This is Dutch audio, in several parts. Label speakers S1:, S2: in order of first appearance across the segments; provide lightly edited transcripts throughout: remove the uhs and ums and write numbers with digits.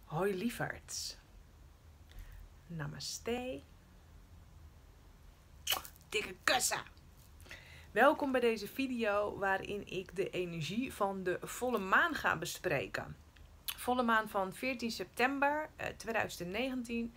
S1: Hoi lieverds. Namaste. Dikke kussen. Welkom bij deze video waarin ik de energie van de volle maan ga bespreken. Volle maan van 14 september 2019.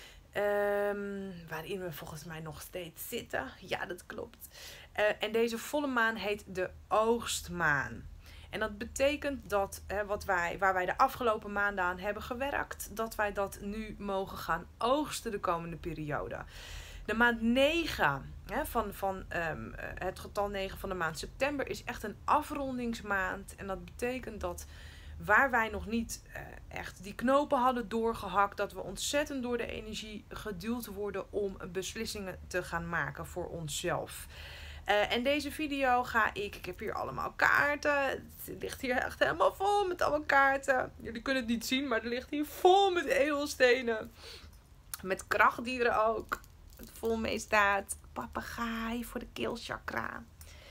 S1: Waarin we volgens mij nog steeds zitten. Ja, dat klopt. En deze volle maan heet de oogstmaan. En dat betekent dat waar wij de afgelopen maanden aan hebben gewerkt, dat wij dat nu mogen gaan oogsten de komende periode. De maand 9 van het getal 9 van de maand september is echt een afrondingsmaand. En dat betekent dat waar wij nog niet echt die knopen hadden doorgehakt, dat we ontzettend door de energie geduwd worden om beslissingen te gaan maken voor onszelf. En deze video ga ik heb hier allemaal kaarten. Het ligt hier echt helemaal vol met allemaal kaarten. Jullie kunnen het niet zien, maar er ligt hier vol met edelstenen. Met krachtdieren ook. Het vol mee staat. Papegaai voor de keelchakra.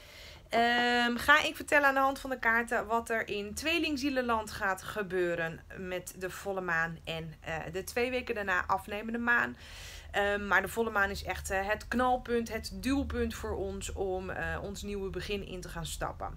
S1: Ga ik vertellen aan de hand van de kaarten wat er in Tweelingzielenland gaat gebeuren met de volle maan en de 2 weken daarna afnemende maan. Maar de volle maan is echt het knalpunt, het duwpunt voor ons om ons nieuwe begin in te gaan stappen.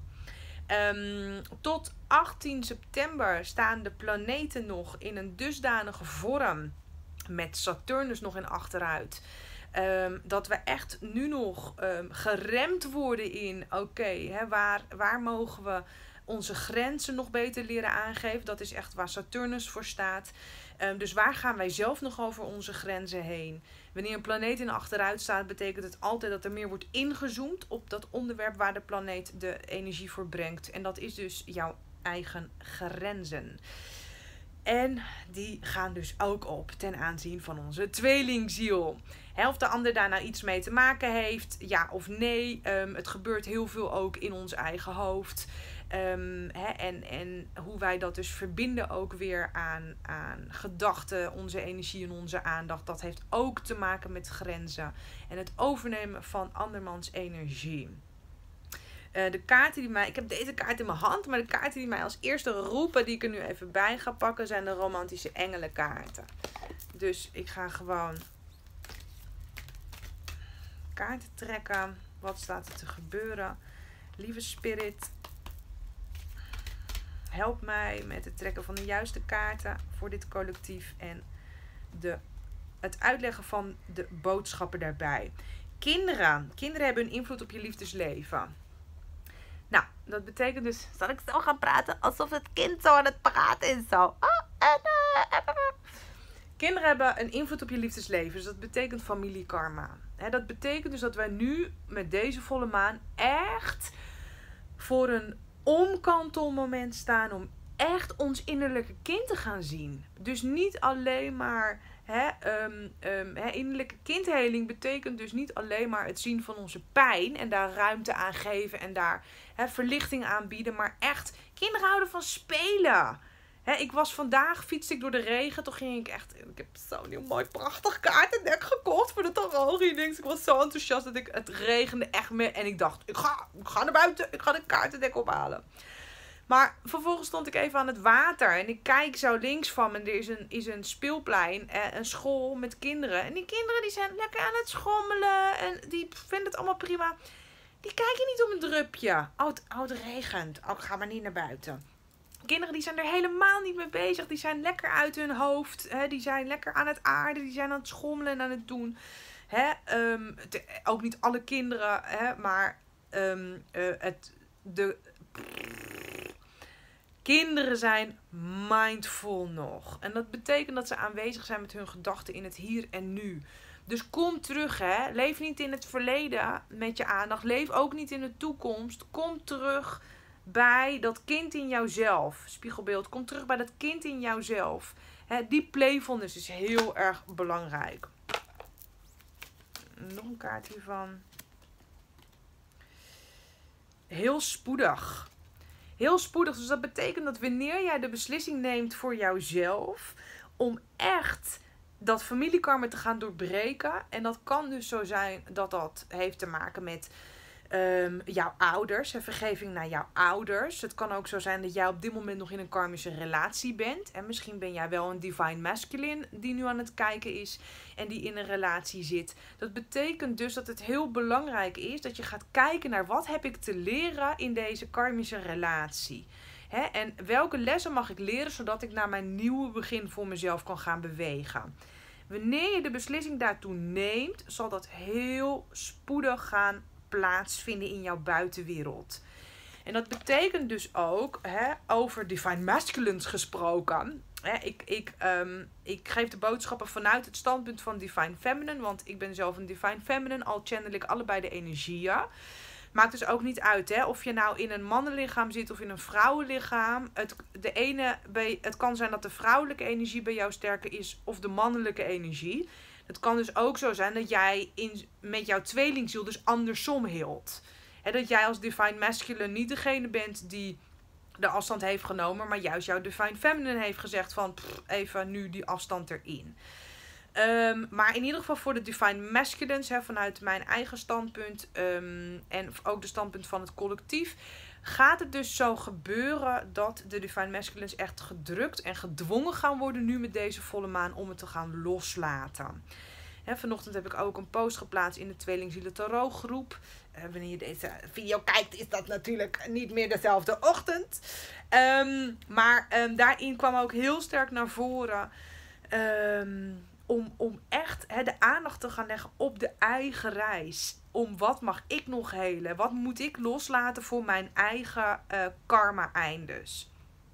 S1: Tot 18 september staan de planeten nog in een dusdanige vorm, met Saturnus nog in achteruit, dat we echt nu nog geremd worden in waar mogen we onze grenzen nog beter leren aangeven. Dat is echt waar Saturnus voor staat. Dus waar gaan wij zelf nog over onze grenzen heen? Wanneer een planeet in achteruit staat, betekent het altijd dat er meer wordt ingezoomd op dat onderwerp waar de planeet de energie voor brengt. En dat is dus jouw eigen grenzen. En die gaan dus ook op ten aanzien van onze tweelingziel. Of de ander daar nou iets mee te maken heeft, ja of nee. Het gebeurt heel veel ook in ons eigen hoofd. En hoe wij dat dus verbinden ook weer aan gedachten, onze energie en onze aandacht. Dat heeft ook te maken met grenzen en het overnemen van andermans energie. De kaarten die mij... Ik heb deze kaart in mijn hand, maar de kaarten die mij als eerste roepen, die ik er nu even bij ga pakken, zijn de romantische engelenkaarten. Dus ik ga gewoon kaarten trekken. Wat staat er te gebeuren? Lieve spirit, help mij met het trekken van de juiste kaarten voor dit collectief en het uitleggen van de boodschappen daarbij. Kinderen hebben een invloed op je liefdesleven. Nou, dat betekent dus, zal ik zo gaan praten alsof het kind zo aan het praten is zo. Kinderen hebben een invloed op je liefdesleven, dus dat betekent familiekarma. Dat betekent dus dat wij nu met deze volle maan echt voor een omkantelmoment staan om echt ons innerlijke kind te gaan zien. Dus niet alleen maar innerlijke kindheling betekent dus niet alleen maar het zien van onze pijn en daar ruimte aan geven en daar verlichting aanbieden, maar echt, kinderen houden van spelen. Fietste ik door de regen, toen ging ik heb zo'n heel mooi prachtig kaartendek gekocht voor de tarot readings. Ik was zo enthousiast dat het regende echt meer en ik dacht, ik ga naar buiten, ik ga de kaartendek ophalen. Maar vervolgens stond ik even aan het water en ik kijk zo links van me en er is een speelplein, een school met kinderen. En die kinderen die zijn lekker aan het schommelen en die vinden het allemaal prima. Die kijken niet om een drupje. Het regent. Ik ga maar niet naar buiten. Kinderen die zijn er helemaal niet mee bezig. Die zijn lekker uit hun hoofd. Die zijn lekker aan het aarden. Die zijn aan het schommelen en aan het doen. Ook niet alle kinderen. Maar de kinderen zijn mindful nog. En dat betekent dat ze aanwezig zijn met hun gedachten in het hier en nu. Dus kom terug, Leef niet in het verleden met je aandacht. Leef ook niet in de toekomst. Kom terug bij dat kind in jouzelf. Spiegelbeeld. Kom terug bij dat kind in jouzelf. Die playfulness is heel erg belangrijk. Nog een kaart hiervan. Heel spoedig. Heel spoedig. Dus dat betekent dat wanneer jij de beslissing neemt voor jouzelf om echt dat familiekarma te gaan doorbreken. En dat kan dus zo zijn dat dat heeft te maken met jouw ouders, vergeving naar jouw ouders. Het kan ook zo zijn dat jij op dit moment nog in een karmische relatie bent. En misschien ben jij wel een divine masculine die nu aan het kijken is en die in een relatie zit. Dat betekent dus dat het heel belangrijk is dat je gaat kijken naar wat heb ik te leren in deze karmische relatie. En welke lessen mag ik leren zodat ik naar mijn nieuwe begin voor mezelf kan gaan bewegen. Wanneer je de beslissing daartoe neemt, zal dat heel spoedig gaan plaatsvinden in jouw buitenwereld. En dat betekent dus ook, over divine masculines gesproken. Ik geef de boodschappen vanuit het standpunt van divine feminine, want ik ben zelf een divine feminine, al channel ik allebei de energieën. Maakt dus ook niet uit of je nou in een mannenlichaam zit of in een vrouwenlichaam. Het kan zijn dat de vrouwelijke energie bij jou sterker is of de mannelijke energie. Het kan dus ook zo zijn dat jij met jouw tweelingziel dus andersom hield. Dat jij als divine masculine niet degene bent die de afstand heeft genomen, maar juist jouw divine feminine heeft gezegd van even nu die afstand erin. Maar in ieder geval voor de divine masculines, vanuit mijn eigen standpunt en ook de standpunt van het collectief, gaat het dus zo gebeuren dat de divine masculines echt gedrukt en gedwongen gaan worden nu met deze volle maan om het te gaan loslaten. Vanochtend heb ik ook een post geplaatst in de Tweelingzielen Tarot groep. Wanneer je deze video kijkt is dat natuurlijk niet meer dezelfde ochtend. Maar daarin kwam ook heel sterk naar voren om echt de aandacht te gaan leggen op de eigen reis. Om wat mag ik nog helen? Wat moet ik loslaten voor mijn eigen karma-eindes?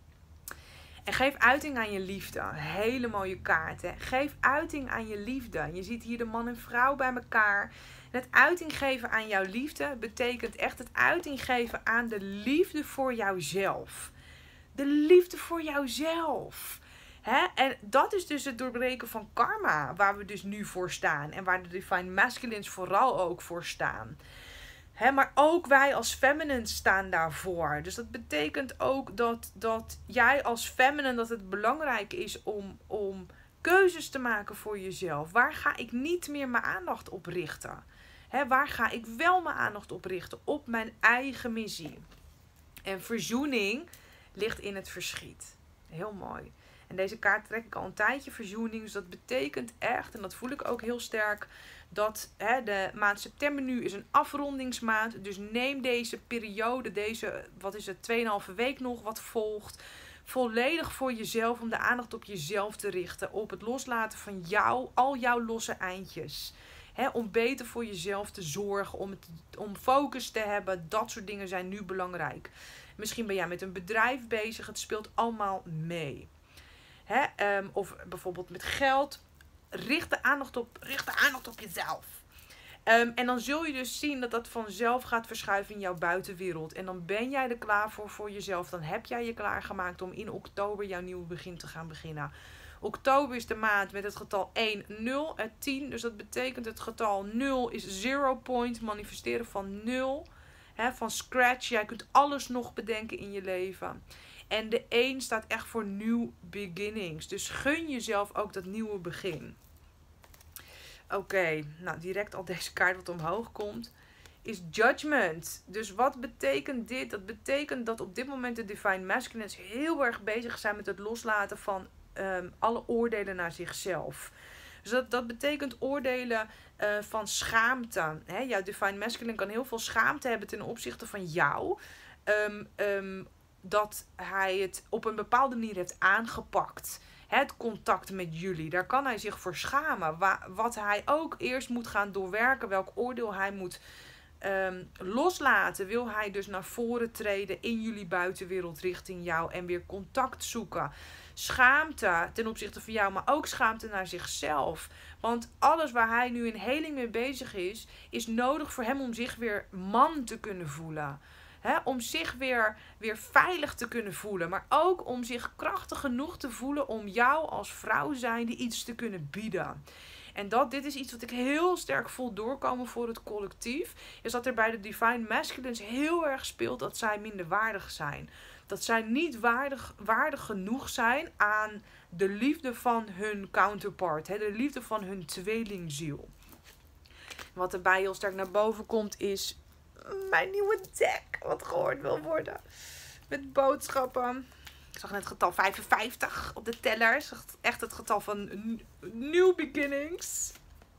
S1: En geef uiting aan je liefde. Hele mooie kaart. Geef uiting aan je liefde. Je ziet hier de man en vrouw bij elkaar. En het uiting geven aan jouw liefde betekent echt het uiting geven aan de liefde voor jouzelf. De liefde voor jouzelf. En dat is dus het doorbreken van karma, waar we dus nu voor staan. En waar de divine masculines vooral ook voor staan. Maar ook wij als feminines staan daarvoor. Dus dat betekent ook dat jij als feminine, dat het belangrijk is om keuzes te maken voor jezelf. Waar ga ik niet meer mijn aandacht op richten? Waar ga ik wel mijn aandacht op richten? Op mijn eigen missie. En verzoening ligt in het verschiet. Heel mooi. En deze kaart trek ik al een tijdje, verzoening. Dus dat betekent echt, en dat voel ik ook heel sterk, dat de maand september nu is een afrondingsmaand. Dus neem deze periode, deze, 2,5 week nog, wat volgt, volledig voor jezelf, om de aandacht op jezelf te richten. Op het loslaten van al jouw losse eindjes. Om beter voor jezelf te zorgen, om focus te hebben. Dat soort dingen zijn nu belangrijk. Misschien ben jij met een bedrijf bezig, het speelt allemaal mee. Of bijvoorbeeld met geld. Richt de aandacht op jezelf. En dan zul je dus zien dat dat vanzelf gaat verschuiven in jouw buitenwereld. En dan ben jij er klaar voor jezelf. Dan heb jij je klaargemaakt om in oktober jouw nieuwe begin te gaan beginnen. Oktober is de maand met het getal 1, 0 en 10. Dus dat betekent het getal 0 is 0 point. Manifesteren van 0. Van scratch. Jij kunt alles nog bedenken in je leven. En de 1 staat echt voor new beginnings. Dus gun jezelf ook dat nieuwe begin. Oké, nou direct al deze kaart wat omhoog komt, is judgment. Dus wat betekent dit? Dat betekent dat op dit moment de divine masculines heel erg bezig zijn met het loslaten van alle oordelen naar zichzelf. Dus dat betekent oordelen van schaamte. Jouw divine masculine kan heel veel schaamte hebben ten opzichte van jou. Dat hij het op een bepaalde manier heeft aangepakt. Het contact met jullie. Daar kan hij zich voor schamen. Wat hij ook eerst moet gaan doorwerken. Welk oordeel hij moet loslaten. Wil hij dus naar voren treden in jullie buitenwereld richting jou. En weer contact zoeken. Schaamte ten opzichte van jou. Maar ook schaamte naar zichzelf. Want alles waar hij nu in heling mee bezig is nodig voor hem om zich weer man te kunnen voelen. Om zich weer veilig te kunnen voelen. Maar ook om zich krachtig genoeg te voelen om jou als vrouw zijnde iets te kunnen bieden. En dit is iets wat ik heel sterk voel doorkomen voor het collectief. Is dat er bij de divine masculines heel erg speelt dat zij minder waardig zijn. Dat zij niet waardig genoeg zijn aan de liefde van hun counterpart. De liefde van hun tweelingziel. Wat erbij heel sterk naar boven komt is mijn nieuwe deck wat gehoord wil worden. Met boodschappen. Ik zag net het getal 55 op de teller. Echt het getal van new beginnings.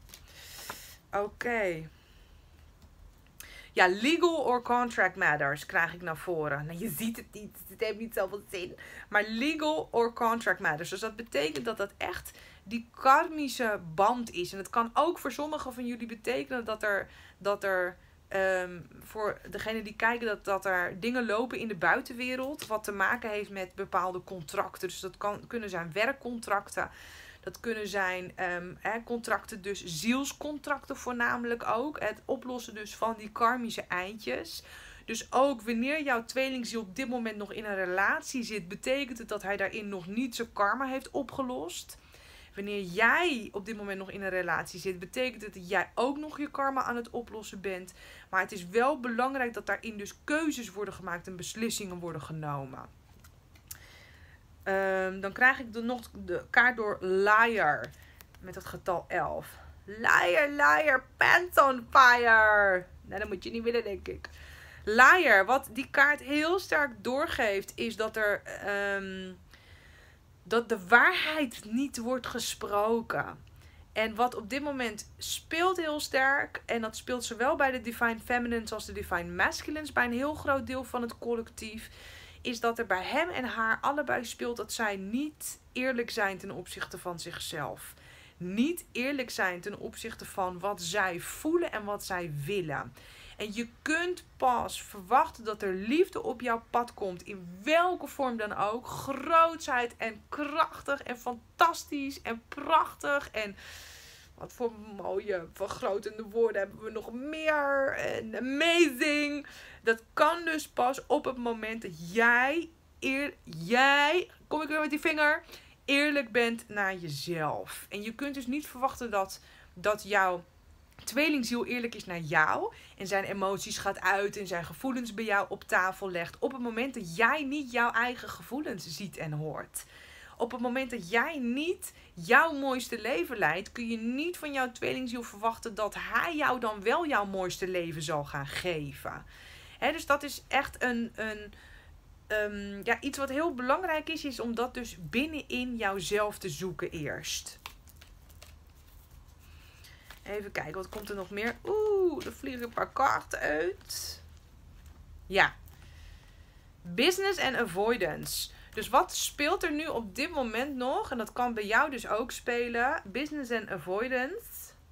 S1: Oké. Ja, legal or contract matters krijg ik naar voren. Nou, je ziet het niet. Het heeft niet zoveel zin. Maar legal or contract matters. Dus dat betekent dat dat echt die karmische band is. En het kan ook voor sommigen van jullie betekenen dat er voor degene die kijken dat er dingen lopen in de buitenwereld. Wat te maken heeft met bepaalde contracten. Dus dat kunnen zijn werkcontracten. Dat kunnen zijn contracten, dus zielscontracten voornamelijk ook. Het oplossen dus van die karmische eindjes. Dus ook wanneer jouw tweelingziel op dit moment nog in een relatie zit, betekent het dat hij daarin nog niet zijn karma heeft opgelost. Wanneer jij op dit moment nog in een relatie zit, betekent het dat jij ook nog je karma aan het oplossen bent. Maar het is wel belangrijk dat daarin dus keuzes worden gemaakt en beslissingen worden genomen. Dan krijg ik nog de kaart door Liar. Met het getal 11. Liar, liar, pants on fire. Nou, dat moet je niet willen, denk ik. Liar, wat die kaart heel sterk doorgeeft, is dat dat de waarheid niet wordt gesproken. En wat op dit moment speelt heel sterk, en dat speelt zowel bij de Divine Feminines als de Divine Masculines, bij een heel groot deel van het collectief, is dat er bij hem en haar allebei speelt dat zij niet eerlijk zijn ten opzichte van zichzelf. Niet eerlijk zijn ten opzichte van wat zij voelen en wat zij willen. En je kunt pas verwachten dat er liefde op jouw pad komt, in welke vorm dan ook. Grootsheid en krachtig en fantastisch en prachtig. En wat voor mooie vergrotende woorden hebben we nog meer. En amazing. Dat kan dus pas op het moment dat jij, kom ik weer met die vinger, eerlijk bent naar jezelf. En je kunt dus niet verwachten dat jouw tweelingziel eerlijk is naar jou en zijn emoties gaat uit en zijn gevoelens bij jou op tafel legt op het moment dat jij niet jouw eigen gevoelens ziet en hoort. Op het moment dat jij niet jouw mooiste leven leidt, kun je niet van jouw tweelingziel verwachten dat hij jou dan wel jouw mooiste leven zal gaan geven. Dus dat is echt iets wat heel belangrijk is om dat dus binnenin jouzelf te zoeken eerst. Even kijken, wat komt er nog meer? Er vliegen een paar kaarten uit. Ja. Business and avoidance. Dus wat speelt er nu op dit moment nog? En dat kan bij jou dus ook spelen. Business and avoidance.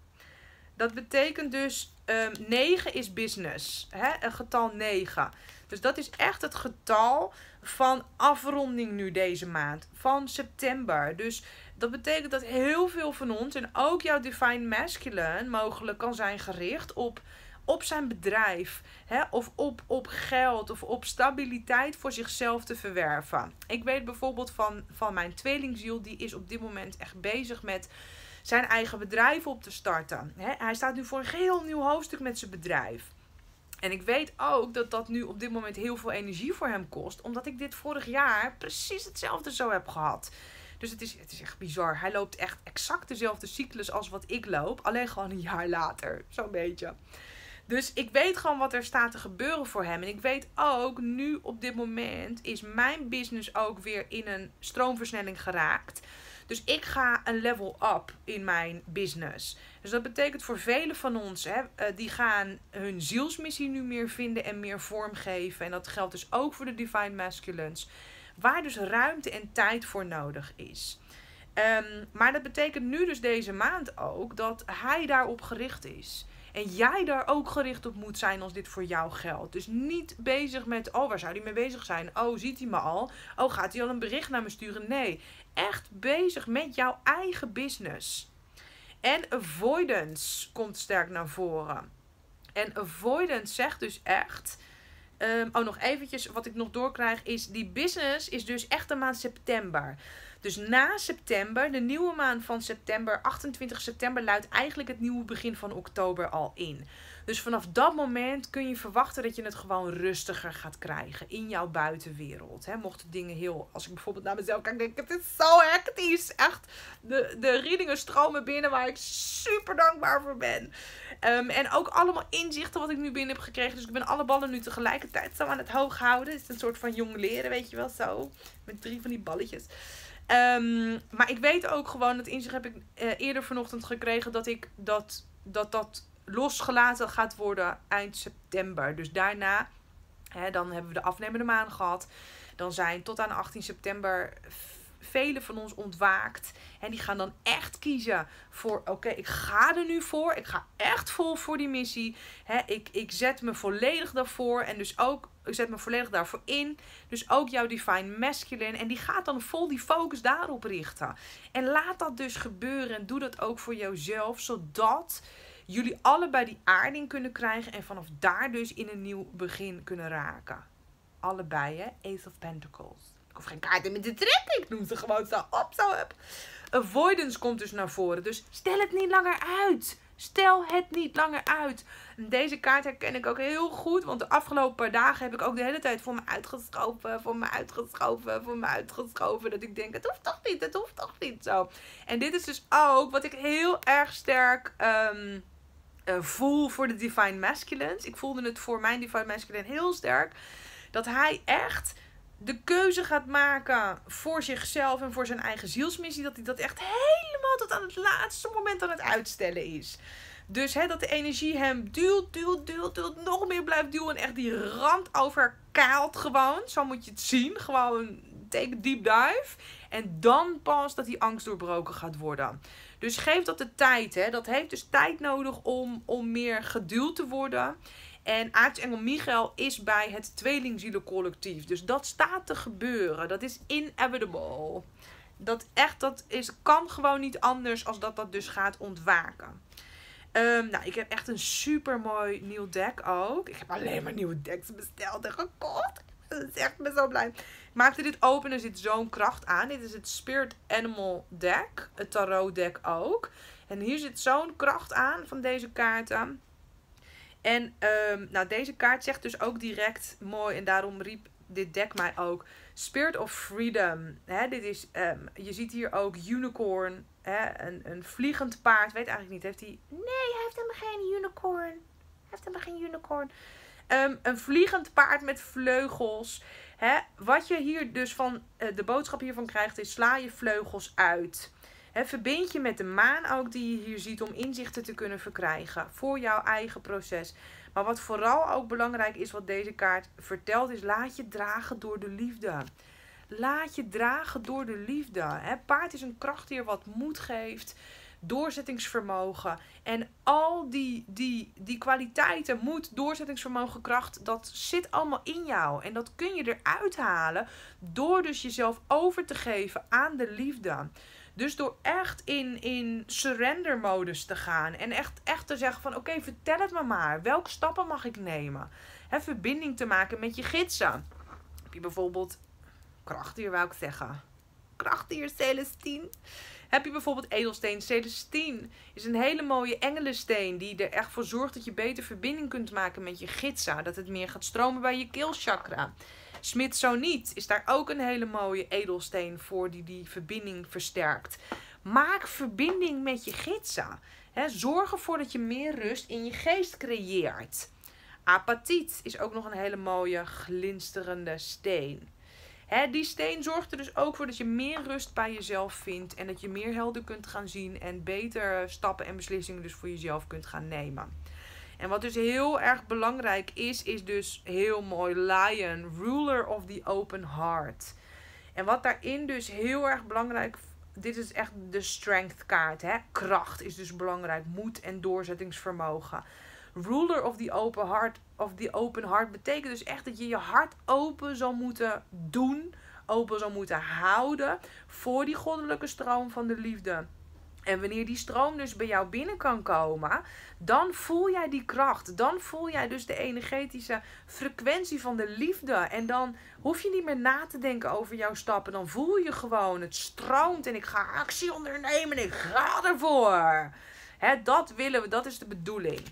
S1: Dat betekent dus 9 is business. Een getal 9. Dus dat is echt het getal van afronding nu deze maand. Van september. Dus dat betekent dat heel veel van ons, en ook jouw Divine Masculine, mogelijk kan zijn gericht op zijn bedrijf. Of op geld of op stabiliteit voor zichzelf te verwerven. Ik weet bijvoorbeeld van mijn tweelingziel, die is op dit moment echt bezig met zijn eigen bedrijf op te starten. Hij staat nu voor een geheel nieuw hoofdstuk met zijn bedrijf. En ik weet ook dat dat nu op dit moment heel veel energie voor hem kost. Omdat ik dit vorig jaar precies hetzelfde zo heb gehad. Dus het is echt bizar. Hij loopt echt exact dezelfde cyclus als wat ik loop. Alleen gewoon een jaar later. Zo'n beetje. Dus ik weet gewoon wat er staat te gebeuren voor hem. En ik weet ook, nu op dit moment is mijn business ook weer in een stroomversnelling geraakt. Dus ik ga een level up in mijn business. Dus dat betekent voor velen van ons, die gaan hun zielsmissie nu meer vinden en meer vormgeven. En dat geldt dus ook voor de Divine Masculines. Waar dus ruimte en tijd voor nodig is. Maar dat betekent nu dus deze maand ook dat hij daarop gericht is. En jij daar ook gericht op moet zijn als dit voor jou geldt. Dus niet bezig met, waar zou hij mee bezig zijn? Ziet hij me al? Gaat hij al een bericht naar me sturen? Nee, echt bezig met jouw eigen business. En avoidance komt sterk naar voren. En avoidance zegt dus echt, nog eventjes wat ik nog doorkrijg is, die business is dus echt de maand september. Dus na september, de nieuwe maand van september, 28 september, luidt eigenlijk het nieuwe begin van oktober al in. Dus vanaf dat moment kun je verwachten dat je het gewoon rustiger gaat krijgen in jouw buitenwereld. Hè? Mochten dingen heel, als ik bijvoorbeeld naar mezelf kijk, denk ik, het is zo hectisch. Echt, de readingen stromen binnen waar ik super dankbaar voor ben. En ook allemaal inzichten wat ik nu binnen heb gekregen. Dus ik ben alle ballen nu tegelijkertijd zo aan het hoog houden. Het is een soort van jong leren, weet je wel, zo. Met 3 van die balletjes. Maar ik weet ook gewoon, dat inzicht heb ik eerder vanochtend gekregen, dat losgelaten gaat worden eind september. Dus daarna, dan hebben we de afnemende maan gehad. Dan zijn tot aan 18 september velen van ons ontwaakt. En die gaan dan echt kiezen voor, oké, ik ga er nu voor. Ik ga echt vol voor die missie. Ik zet me volledig daarvoor. En dus ook, ik zet me volledig daarvoor in. Dus ook jouw Divine Masculine. En die gaat dan vol die focus daarop richten. En laat dat dus gebeuren. En doe dat ook voor jouzelf. Zodat jullie allebei die aarding kunnen krijgen. En vanaf daar dus in een nieuw begin kunnen raken. Allebei, hè. Ace of Pentacles. Ik hoef geen kaarten meer te trekken. Ik noem ze gewoon zo op, zo up. Avoidance komt dus naar voren. Dus stel het niet langer uit. Stel het niet langer uit. Deze kaart herken ik ook heel goed. Want de afgelopen paar dagen heb ik ook de hele tijd voor me uitgeschoven. Dat ik denk, het hoeft toch niet zo. En dit is dus ook wat ik heel erg sterk voel voor de Divine Masculines. Ik voelde het voor mijn Divine Masculine heel sterk. Dat hij echt de keuze gaat maken voor zichzelf en voor zijn eigen zielsmissie. Dat hij dat echt helemaal tot aan het laatste moment aan het uitstellen is. Dus dat de energie hem duwt, nog meer blijft duwen. En echt die rand overkaalt gewoon. Zo moet je het zien. Gewoon take a deep dive. En dan pas dat die angst doorbroken gaat worden. Dus geef dat de tijd. Dat heeft dus tijd nodig om meer geduld te worden. En aartsengel Michael is bij het tweelingzielencollectief. Dus dat staat te gebeuren. Dat is inevitable. Dat kan gewoon niet anders als dat dus gaat ontwaken. Ik heb echt een super mooi nieuw deck ook. Ik heb alleen maar nieuwe decks besteld en gekocht. Dat is echt, ik ben zo blij. Ik maakte dit open en er zit zo'n kracht aan. Dit is het Spirit Animal deck. Het tarot deck ook. En hier zit zo'n kracht aan van deze kaarten. En deze kaart zegt dus ook direct mooi. En daarom riep dit deck mij ook. Spirit of Freedom. Dit is, je ziet hier ook unicorn. Een vliegend paard. Weet eigenlijk niet. Heeft hij... Nee, hij heeft helemaal geen unicorn. Een vliegend paard met vleugels. Wat je hier dus van... de boodschap hiervan krijgt is: sla je vleugels uit. Verbind je met de maan ook die je hier ziet om inzichten te kunnen verkrijgen voor jouw eigen proces. Maar wat vooral ook belangrijk is wat deze kaart vertelt is: laat je dragen door de liefde. Laat je dragen door de liefde. Paard is een krachtdier wat moed geeft, doorzettingsvermogen. En al die kwaliteiten, moed, doorzettingsvermogen, kracht, dat zit allemaal in jou. En dat kun je eruit halen door dus jezelf over te geven aan de liefde. Dus door echt in surrender modus te gaan. En echt te zeggen van oké, vertel het me maar. Welke stappen mag ik nemen? Verbinding te maken met je gidsen. Heb je bijvoorbeeld krachtdier, wou ik zeggen. Krachtdier Celestine. Heb je bijvoorbeeld edelsteen Celestine. Is een hele mooie engelensteen. Die er echt voor zorgt dat je beter verbinding kunt maken met je gidsen. Dat het meer gaat stromen bij je keelchakra. Smithsoniet is daar ook een hele mooie edelsteen voor die verbinding versterkt. Maak verbinding met je gidsen. Zorg ervoor dat je meer rust in je geest creëert. Apatiet is ook nog een hele mooie glinsterende steen. Die steen zorgt er dus ook voor dat je meer rust bij jezelf vindt. En dat je meer helder kunt gaan zien. En beter stappen en beslissingen dus voor jezelf kunt gaan nemen. En wat dus heel erg belangrijk is dus heel mooi Lion, Ruler of the Open Heart. En wat daarin dus heel erg belangrijk, dit is echt de strength kaart. Kracht is dus belangrijk, moed en doorzettingsvermogen. Ruler of the Open Heart betekent dus echt dat je je hart open zal moeten doen, open zal moeten houden voor die goddelijke stroom van de liefde. En wanneer die stroom dus bij jou binnen kan komen, dan voel jij die kracht. Dan voel jij dus de energetische frequentie van de liefde. En dan hoef je niet meer na te denken over jouw stappen. Dan voel je gewoon, het stroomt en ik ga actie ondernemen en ik ga ervoor. Dat willen we, dat is de bedoeling.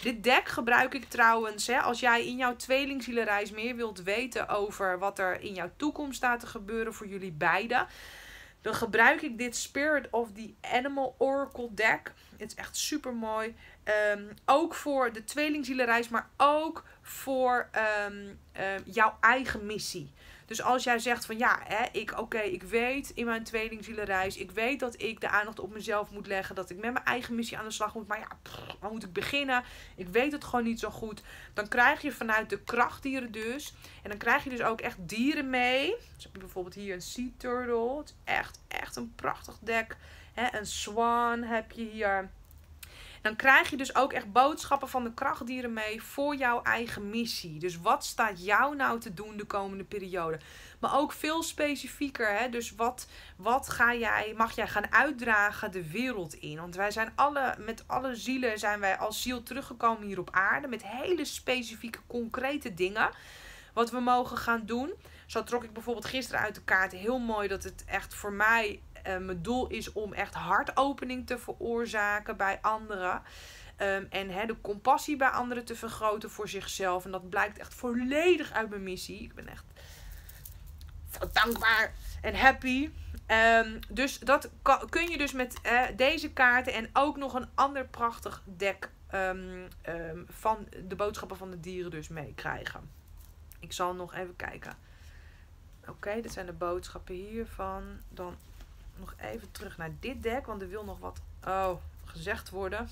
S1: Dit deck gebruik ik trouwens, als jij in jouw tweelingzielenreis meer wilt weten over wat er in jouw toekomst staat te gebeuren voor jullie beiden. Dan gebruik ik dit Spirit of the Animal Oracle deck. Het is echt super mooi. Ook voor de tweelingzielenreis, maar ook voor jouw eigen missie. Dus als jij zegt van ja, ik weet in mijn tweelingzielenreis, ik weet dat ik de aandacht op mezelf moet leggen, dat ik met mijn eigen missie aan de slag moet, maar ja, waar moet ik beginnen? Ik weet het gewoon niet zo goed. Dan krijg je vanuit de krachtdieren dus, en dan krijg je dus ook echt dieren mee. Dus heb je bijvoorbeeld hier een Sea Turtle, het is echt een prachtig deck. Een Swan heb je hier. Dan krijg je dus ook echt boodschappen van de krachtdieren mee voor jouw eigen missie. Dus wat staat jou nou te doen de komende periode? Maar ook veel specifieker. Dus wat mag jij gaan uitdragen de wereld in? Want wij zijn met alle zielen zijn wij als ziel teruggekomen hier op aarde. Met hele specifieke, concrete dingen. Wat we mogen gaan doen. Zo trok ik bijvoorbeeld gisteren uit de kaart. Heel mooi dat het echt voor mij mijn doel is om echt hartopening te veroorzaken bij anderen. En de compassie bij anderen te vergroten voor zichzelf. En dat blijkt echt volledig uit mijn missie. Ik ben echt zo dankbaar en happy. Dus dat kun je dus met deze kaarten en ook nog een ander prachtig deck van de boodschappen van de dieren dus meekrijgen. Ik zal nog even kijken. Oké, dit zijn de boodschappen hiervan. Dan nog even terug naar dit deck, want er wil nog wat gezegd worden.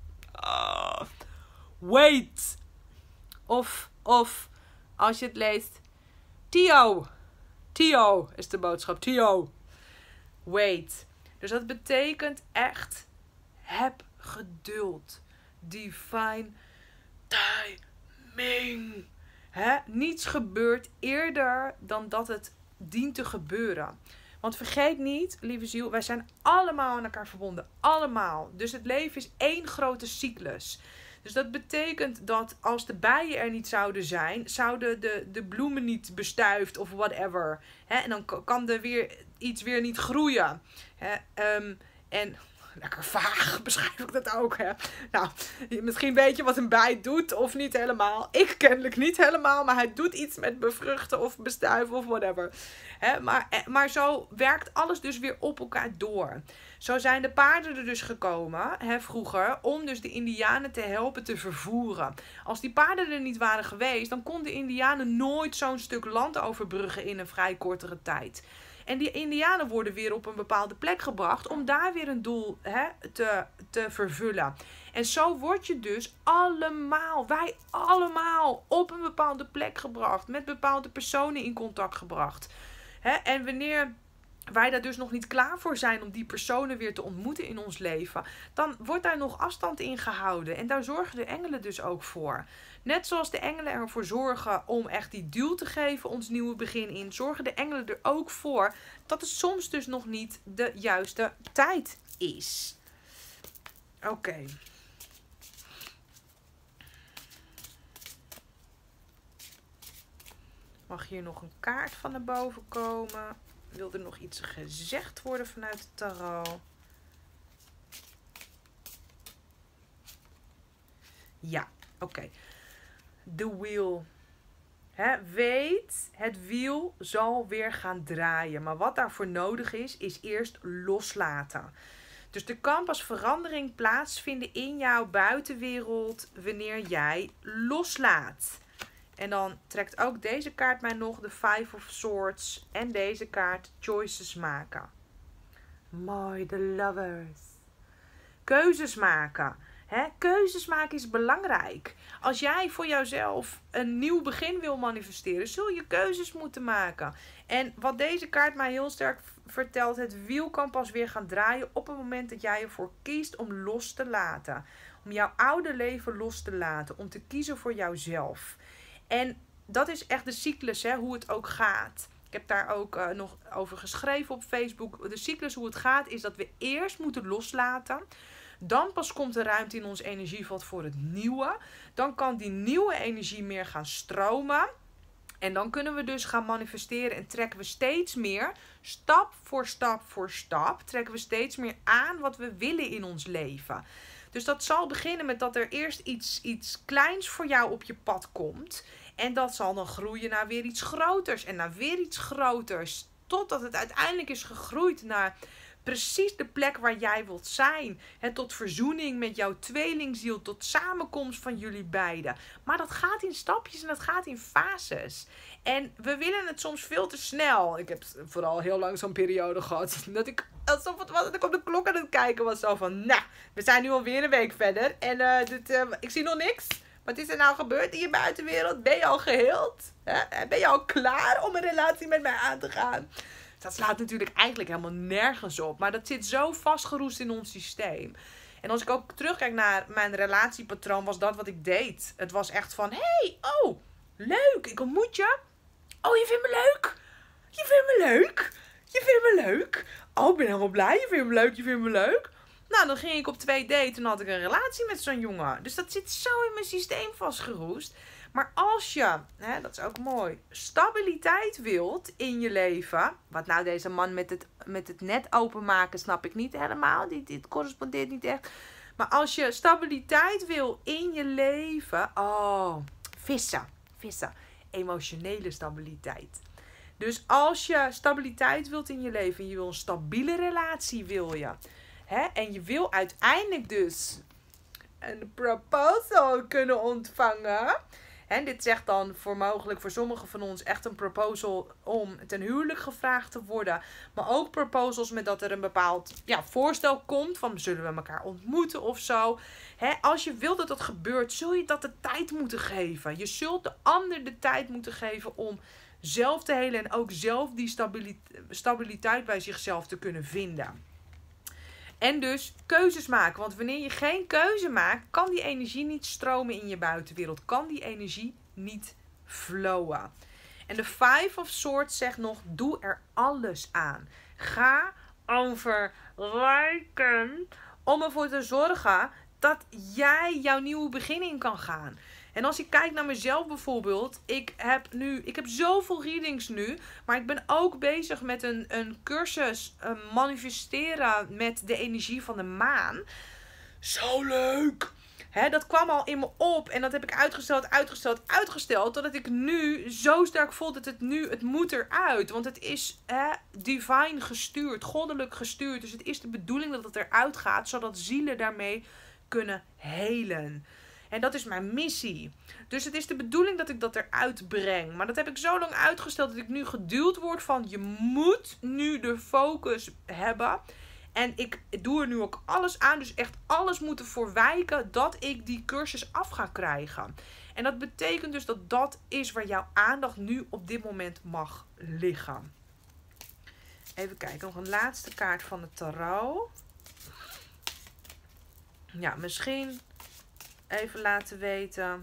S1: Wait! Of, als je het leest, Tio is de boodschap. Tio. Wait. Dus dat betekent echt, heb geduld. Divine timing. Niets gebeurt eerder dan dat het dient te gebeuren. Want vergeet niet, lieve ziel, wij zijn allemaal aan elkaar verbonden. Allemaal. Dus het leven is één grote cyclus. Dus dat betekent dat als de bijen er niet zouden zijn, zouden de bloemen niet bestuift of whatever. En dan kan er iets weer niet groeien. En lekker vaag beschrijf ik dat ook. Nou, misschien weet je wat een bij doet of niet helemaal. Ik kennelijk niet helemaal, maar hij doet iets met bevruchten of bestuiven of whatever. Maar zo werkt alles dus weer op elkaar door. Zo zijn de paarden er dus gekomen, vroeger, om dus de indianen te helpen te vervoeren. Als die paarden er niet waren geweest, dan konden de indianen nooit zo'n stuk land overbruggen in een vrij kortere tijd. En die indianen worden weer op een bepaalde plek gebracht om daar weer een doel te vervullen. En zo word je dus wij allemaal op een bepaalde plek gebracht. Met bepaalde personen in contact gebracht. En wanneer wij daar dus nog niet klaar voor zijn om die personen weer te ontmoeten in ons leven, dan wordt daar nog afstand in gehouden. En daar zorgen de engelen dus ook voor. Net zoals de engelen ervoor zorgen om echt die duw te geven, ons nieuwe begin in, zorgen de engelen er ook voor dat het soms dus nog niet de juiste tijd is. Oké. Mag hier nog een kaart van naar boven komen? Wil er nog iets gezegd worden vanuit het tarot? Ja, oké. The wheel. Weet, het wiel zal weer gaan draaien. Maar wat daarvoor nodig is eerst loslaten. Dus er kan pas verandering plaatsvinden in jouw buitenwereld wanneer jij loslaat. En dan trekt ook deze kaart mij nog de Five of Swords. En deze kaart choices maken. Mooi, de lovers. Keuzes maken. Keuzes maken is belangrijk. Als jij voor jouzelf een nieuw begin wil manifesteren, zul je keuzes moeten maken. En wat deze kaart mij heel sterk vertelt, het wiel kan pas weer gaan draaien op het moment dat jij ervoor kiest om los te laten. Om jouw oude leven los te laten. Om te kiezen voor jouzelf. En dat is echt de cyclus, hoe het ook gaat. Ik heb daar ook nog over geschreven op Facebook. De cyclus hoe het gaat is dat we eerst moeten loslaten. Dan pas komt er ruimte in ons energieveld voor het nieuwe. Dan kan die nieuwe energie meer gaan stromen. En dan kunnen we dus gaan manifesteren en trekken we steeds meer, stap voor stap voor stap, trekken we steeds meer aan wat we willen in ons leven. Dus dat zal beginnen met dat er eerst iets kleins voor jou op je pad komt. En dat zal dan groeien naar weer iets groters en naar weer iets groters. Totdat het uiteindelijk is gegroeid naar precies de plek waar jij wilt zijn. Tot verzoening met jouw tweelingziel, tot samenkomst van jullie beiden. Maar dat gaat in stapjes en dat gaat in fases. En we willen het soms veel te snel. Ik heb vooral heel lang zo'n periode gehad. Dat ik, alsof het was dat ik op de klok aan het kijken was. Zo van, nou, we zijn nu alweer een week verder. En ik zie nog niks. Wat is er nou gebeurd in je buitenwereld? Ben je al geheeld? Ben je al klaar om een relatie met mij aan te gaan? Dat slaat natuurlijk eigenlijk helemaal nergens op. Maar dat zit zo vastgeroest in ons systeem. En als ik ook terugkijk naar mijn relatiepatroon, was dat wat ik deed. Het was echt van, hey, oh, leuk, ik ontmoet je. Oh, je vindt me leuk? Je vindt me leuk? Je vindt me leuk? Oh, ik ben helemaal blij. Je vindt me leuk, je vindt me leuk. Nou, dan ging ik op 2 daten en had ik een relatie met zo'n jongen. Dus dat zit zo in mijn systeem vastgeroest. Maar als je, dat is ook mooi, stabiliteit wilt in je leven. Wat nou deze man met het net openmaken, snap ik niet helemaal. Dit correspondeert niet echt. Maar als je stabiliteit wil in je leven. Oh, vissen. Emotionele stabiliteit. Dus als je stabiliteit wilt in je leven en je wil een stabiele relatie, wil je. En je wil uiteindelijk dus een proposal kunnen ontvangen. En dit zegt dan mogelijk voor sommigen van ons echt een proposal om ten huwelijk gevraagd te worden. Maar ook proposals met dat er een bepaald voorstel komt van zullen we elkaar ontmoeten of zo. Als je wilt dat dat gebeurt, zul je dat de tijd moeten geven. Je zult de ander de tijd moeten geven om zelf te helen en ook zelf die stabiliteit bij zichzelf te kunnen vinden. En dus keuzes maken. Want wanneer je geen keuze maakt, kan die energie niet stromen in je buitenwereld. Kan die energie niet flowen. En de Five of Swords zegt nog, doe er alles aan. Ga overwerken om ervoor te zorgen dat jij jouw nieuwe begin in kan gaan. En als ik kijk naar mezelf bijvoorbeeld, ik heb zoveel readings nu, maar ik ben ook bezig met een cursus manifesteren met de energie van de maan. Zo leuk! Dat kwam al in me op en dat heb ik uitgesteld, totdat ik nu zo sterk voel dat het moet eruit. Want het is divine gestuurd, goddelijk gestuurd. Dus het is de bedoeling dat het eruit gaat, zodat zielen daarmee kunnen helen. En dat is mijn missie. Dus het is de bedoeling dat ik dat eruit breng. Maar dat heb ik zo lang uitgesteld dat ik nu geduwd word van je moet nu de focus hebben. En ik doe er nu ook alles aan. Dus echt alles moet ervoor wijken dat ik die cursus af ga krijgen. En dat betekent dus dat dat is waar jouw aandacht nu op dit moment mag liggen. Even kijken, nog een laatste kaart van de tarot. Ja, misschien even laten weten.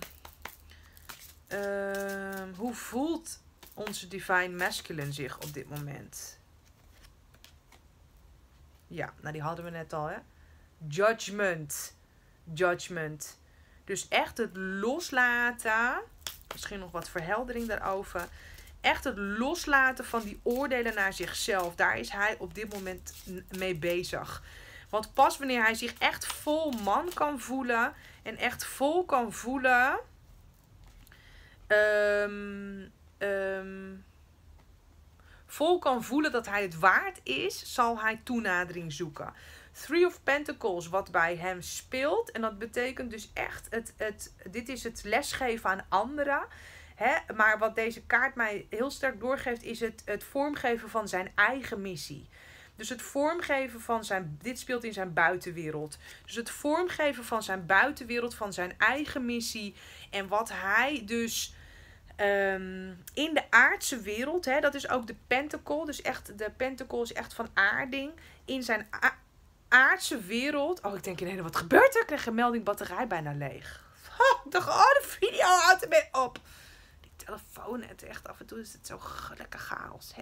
S1: Hoe voelt onze Divine Masculine zich op dit moment? Ja, nou die hadden we net al, hè. Judgment. Dus echt het loslaten. Misschien nog wat verheldering daarover. Echt het loslaten van die oordelen naar zichzelf. Daar is hij op dit moment mee bezig. Want pas wanneer hij zich echt vol man kan voelen. En echt vol kan voelen. Vol kan voelen dat hij het waard is, zal hij toenadering zoeken. Three of Pentacles, wat bij hem speelt. En dat betekent dus echt, dit is het lesgeven aan anderen. Maar wat deze kaart mij heel sterk doorgeeft, is het vormgeven van zijn eigen missie. Dus het vormgeven van dit speelt in zijn buitenwereld. Dus het vormgeven van zijn buitenwereld, van zijn eigen missie. En wat hij dus in de aardse wereld, dat is ook de pentacle. Dus echt, de pentacle is echt van aarding. In zijn aardse wereld. Oh, ik denk ineens, wat gebeurt er? Ik kreeg een melding, batterij bijna leeg. Ik dacht, de video houdt ermee op. Die telefoon, echt af en toe is het zo lekker chaos.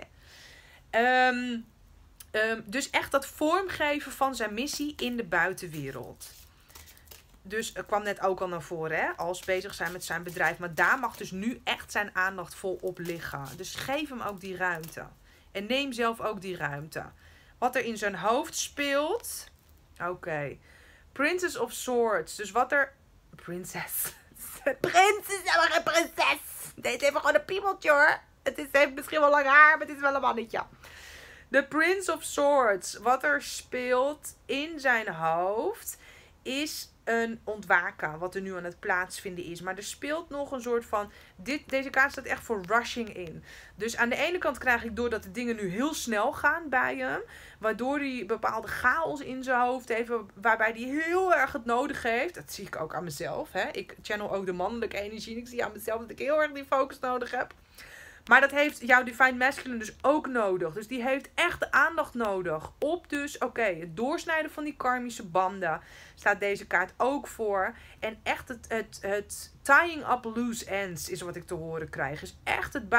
S1: Dus echt dat vormgeven van zijn missie in de buitenwereld. Dus er kwam net ook al naar voren, als bezig zijn met zijn bedrijf. Maar daar mag dus nu echt zijn aandacht volop liggen. Dus geef hem ook die ruimte. En neem zelf ook die ruimte. Wat er in zijn hoofd speelt. Oké. Princess of Swords. Dus wat er... Prinses. Prinses, maar geen prinses. Deze heeft gewoon een piemeltje hoor. Heeft misschien wel lang haar, maar het is wel een mannetje. De Prince of Swords. Wat er speelt in zijn hoofd is een ontwaken. Wat er nu aan het plaatsvinden is. Maar er speelt nog een soort van... Deze kaart staat echt voor rushing in. Dus aan de ene kant krijg ik door dat de dingen nu heel snel gaan bij hem. Waardoor hij bepaalde chaos in zijn hoofd heeft. Waarbij hij heel erg het nodig heeft. Dat zie ik ook aan mezelf. Hè? Ik channel ook de mannelijke energie. En ik zie aan mezelf dat ik heel erg die focus nodig heb. Maar dat heeft jouw Divine Masculine dus ook nodig. Dus die heeft echt de aandacht nodig. Op dus, het doorsnijden van die karmische banden. Staat deze kaart ook voor. En echt het tying up loose ends is wat ik te horen krijg. Is echt het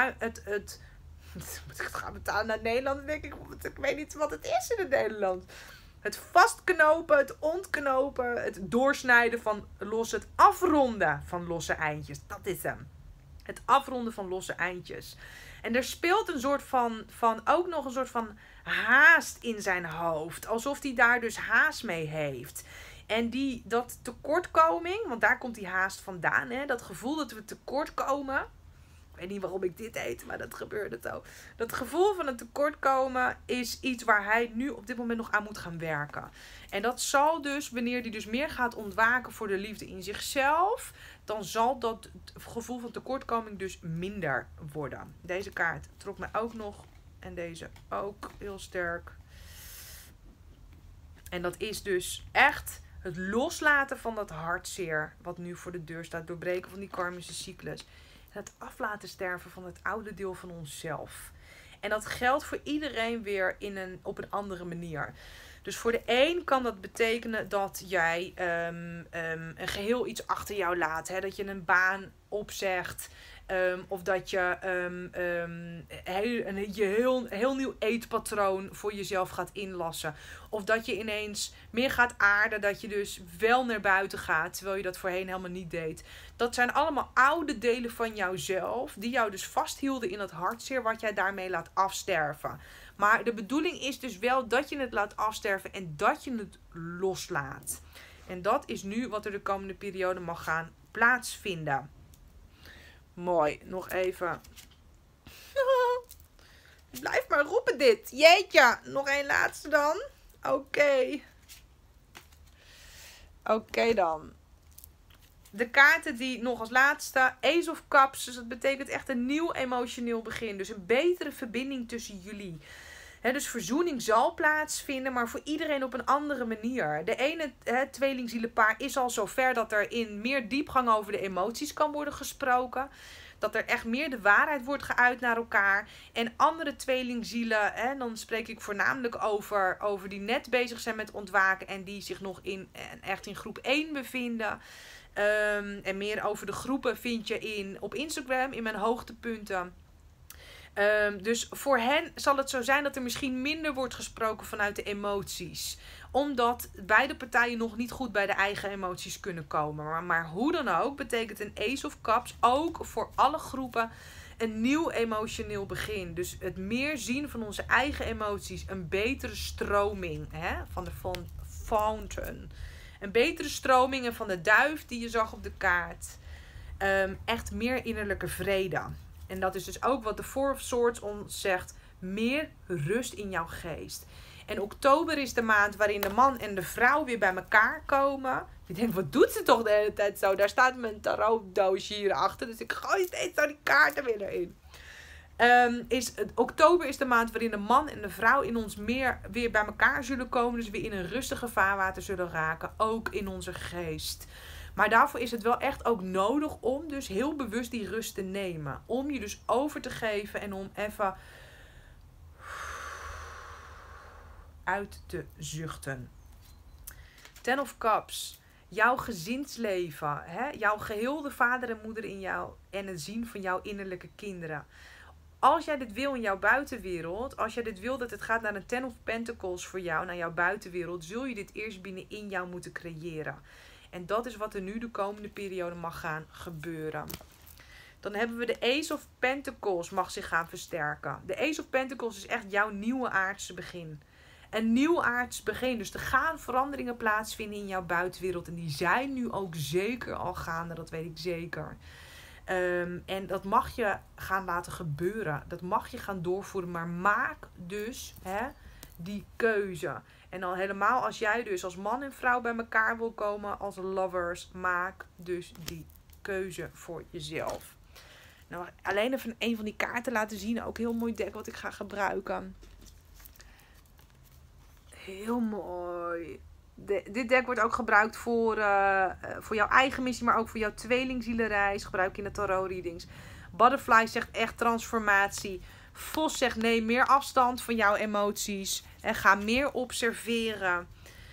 S1: gaan betalen naar Nederland. Denk ik weet niet wat het is in het Nederlands. Het vastknopen, het ontknopen, het doorsnijden van het afronden van losse eindjes. Dat is hem. Het afronden van losse eindjes. En er speelt een soort ook nog een soort van haast in zijn hoofd. Alsof hij daar dus haast mee heeft. En dat tekortkoming, want daar komt die haast vandaan. Hè? Dat gevoel dat we tekortkomen. Ik weet niet waarom ik dit eet, maar dat gebeurde zo. Dat gevoel van een tekortkomen is iets waar hij nu op dit moment nog aan moet gaan werken. En dat zal dus, wanneer hij dus meer gaat ontwaken voor de liefde in zichzelf, dan zal dat gevoel van tekortkoming dus minder worden. Deze kaart trok mij ook nog. En deze ook heel sterk. En dat is dus echt het loslaten van dat hartzeer wat nu voor de deur staat. Doorbreken van die karmische cyclus. En het aflaten sterven van het oude deel van onszelf. En dat geldt voor iedereen weer op een andere manier. Dus voor de een kan dat betekenen dat jij een geheel iets achter jou laat. Hè? Dat je een baan opzegt. Of dat je een heel nieuw eetpatroon voor jezelf gaat inlassen. Of dat je ineens meer gaat aarden. Dat je dus wel naar buiten gaat. Terwijl je dat voorheen helemaal niet deed. Dat zijn allemaal oude delen van jouzelf. Die jou dus vasthielden in dat hartzeer. Wat jij daarmee laat afsterven. Maar de bedoeling is dus wel dat je het laat afsterven. En dat je het loslaat. En dat is nu wat er de komende periode mag gaan plaatsvinden. Mooi, nog even. Blijf maar roepen dit. Jeetje, nog één laatste dan. Oké dan. De kaarten die nog als laatste. Ace of Cups. Dus dat betekent echt een nieuw emotioneel begin. Dus een betere verbinding tussen jullie. Dus verzoening zal plaatsvinden, maar voor iedereen op een andere manier. De ene tweelingzielenpaar is al zover dat er in meer diepgang over de emoties kan worden gesproken. Dat er echt meer de waarheid wordt geuit naar elkaar. En andere tweelingzielen, dan spreek ik voornamelijk over die net bezig zijn met ontwaken. En die zich nog echt in groep 1 bevinden. En meer over de groepen vind je op Instagram in mijn hoogtepunten. Dus voor hen zal het zo zijn dat er misschien minder wordt gesproken vanuit de emoties. Omdat beide partijen nog niet goed bij de eigen emoties kunnen komen. Maar hoe dan ook betekent een Ace of Cups ook voor alle groepen een nieuw emotioneel begin. Dus het meer zien van onze eigen emoties. Een betere stroming van de fountain. Een betere stroming en van de duif die je zag op de kaart. Echt meer innerlijke vrede. En dat is dus ook wat de Four of Swords ons zegt. Meer rust in jouw geest. En oktober is de maand waarin de man en de vrouw weer bij elkaar komen. Je denkt, wat doet ze toch de hele tijd zo? Daar staat mijn tarotdoosje hier achter. Dus ik gooi steeds zo die kaarten weer erin. Oktober is de maand waarin de man en de vrouw in ons meer weer bij elkaar zullen komen. Dus weer in een rustige vaarwater zullen raken. Ook in onze geest. Maar daarvoor is het wel echt ook nodig om dus heel bewust die rust te nemen. Om je dus over te geven en om even uit te zuchten. Ten of Cups. Jouw gezinsleven. Jouw geheelde vader en moeder in jou. En het zien van jouw innerlijke kinderen. Als jij dit wil in jouw buitenwereld. Als jij dit wil dat het gaat naar een Ten of Pentacles voor jou. Naar jouw buitenwereld. Zul je dit eerst binnenin jou moeten creëren. En dat is wat er nu de komende periode mag gaan gebeuren. Dan hebben we de Ace of Pentacles mag zich gaan versterken. De Ace of Pentacles is echt jouw nieuwe aardse begin. een nieuwaards begin. Dus er gaan veranderingen plaatsvinden in jouw buitenwereld. En die zijn nu ook zeker al gaande, dat weet ik zeker. En dat mag je gaan laten gebeuren. Dat mag je gaan doorvoeren. Maar maak dus die keuze. En dan helemaal als jij dus als man en vrouw bij elkaar wil komen als lovers. Maak dus die keuze voor jezelf. Nou, alleen even een van die kaarten laten zien. Ook heel mooi deck wat ik ga gebruiken. Heel mooi. Dit deck wordt ook gebruikt voor jouw eigen missie, maar ook voor jouw tweelingzielenreis. Gebruik in de tarot readings. Butterfly zegt echt transformatie. Vos zegt nee, meer afstand van jouw emoties. En ga meer observeren.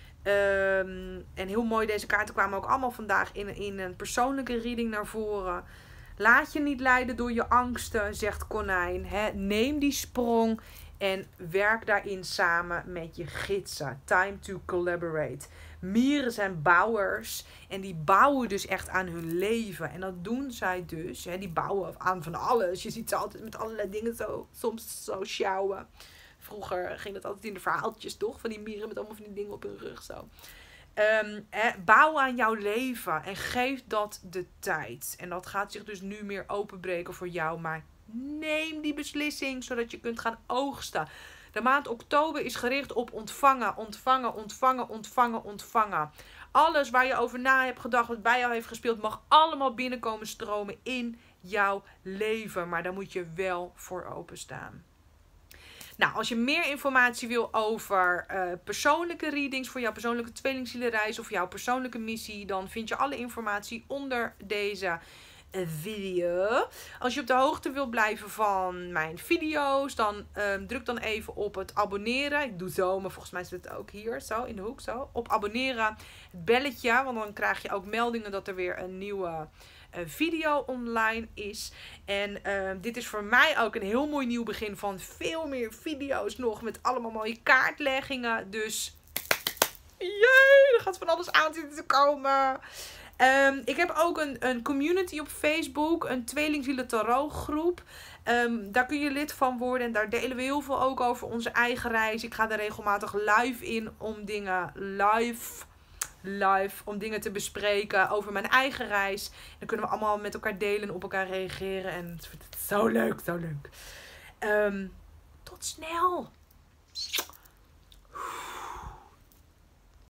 S1: En heel mooi, deze kaarten kwamen ook allemaal vandaag in een persoonlijke reading naar voren. Laat je niet leiden door je angsten, zegt Konijn. Neem die sprong en werk daarin samen met je gidsen. Time to collaborate. Mieren zijn bouwers en die bouwen dus echt aan hun leven. En dat doen zij dus. Die bouwen aan van alles. Je ziet ze altijd met allerlei dingen soms zo sjouwen. Vroeger ging dat altijd in de verhaaltjes, toch? Van die mieren met allemaal van die dingen op hun rug zo. Bouw aan jouw leven en geef dat de tijd. En dat gaat zich dus nu meer openbreken voor jou. Maar neem die beslissing zodat je kunt gaan oogsten. De maand oktober is gericht op ontvangen, ontvangen, ontvangen, ontvangen, ontvangen. Alles waar je over na hebt gedacht, wat bij jou heeft gespeeld, mag allemaal binnenkomen stromen in jouw leven. Maar daar moet je wel voor openstaan. Nou, als je meer informatie wil over persoonlijke readings voor jouw persoonlijke tweelingzielenreis of jouw persoonlijke missie, dan vind je alle informatie onder deze video. Als je op de hoogte wil blijven van mijn video's, dan druk dan even op het abonneren. Ik doe zo, maar volgens mij zit het ook hier, zo in de hoek, zo. Op abonneren, het belletje, want dan krijg je ook meldingen dat er weer een nieuwe video online is. En dit is voor mij ook een heel mooi nieuw begin van veel meer video's nog met allemaal mooie kaartleggingen. Dus jee, er gaat van alles aan zitten te komen. Ik heb ook een community op Facebook, een tweelingzielen tarot groep. Daar kun je lid van worden en daar delen we heel veel ook over onze eigen reis. Ik ga er regelmatig live in om dingen om dingen te bespreken over mijn eigen reis. Dan kunnen we allemaal met elkaar delen en op elkaar reageren. En het is zo leuk, zo leuk. Tot snel!